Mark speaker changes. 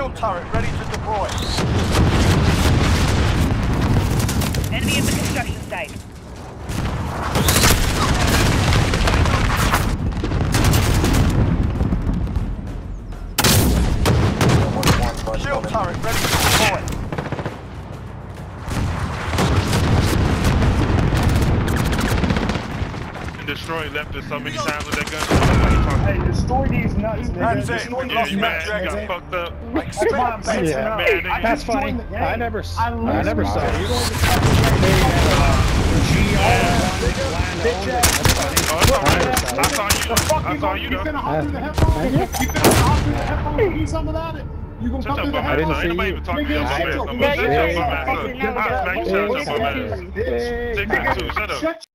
Speaker 1: Shield turret ready to deploy.
Speaker 2: Enemy at the construction site.
Speaker 1: Shield turret ready to deploy.
Speaker 3: Destroy left us so many times with that gun.
Speaker 4: Hey, destroy these nuts, nigga.
Speaker 1: That's it.
Speaker 4: Destroy
Speaker 1: We
Speaker 4: these
Speaker 1: lost
Speaker 3: Man,
Speaker 4: nuts,
Speaker 3: you got
Speaker 4: nigga.
Speaker 3: fucked up.
Speaker 1: Like,
Speaker 4: That's why I'm saying,
Speaker 5: Yeah.
Speaker 3: Man,
Speaker 4: I
Speaker 5: That's
Speaker 4: just
Speaker 5: funny.
Speaker 4: joined the game.
Speaker 5: I never saw
Speaker 4: I
Speaker 5: it.
Speaker 4: Bitch ass.
Speaker 3: Oh, it's all right. I saw you. I saw you
Speaker 4: You
Speaker 3: though.
Speaker 4: finna hop through the headphones? You finna hop through the headphones and do something about it? You gonna
Speaker 3: Shut
Speaker 4: come
Speaker 3: your
Speaker 4: through the
Speaker 3: bum ass
Speaker 5: didn't
Speaker 3: up.
Speaker 4: headphones?
Speaker 5: see
Speaker 3: Ain't nobody
Speaker 5: you.
Speaker 3: even talking to your
Speaker 4: Nigga,
Speaker 3: bum
Speaker 4: shut
Speaker 3: ass
Speaker 4: your
Speaker 3: no more.
Speaker 4: bitch
Speaker 3: Shut your
Speaker 4: ass
Speaker 3: bum
Speaker 4: up.
Speaker 3: ass up.
Speaker 4: Fucking
Speaker 3: I'll smack you. Shut your bum ass up.
Speaker 4: bitch.
Speaker 3: Take that too. Shut up.
Speaker 4: Shut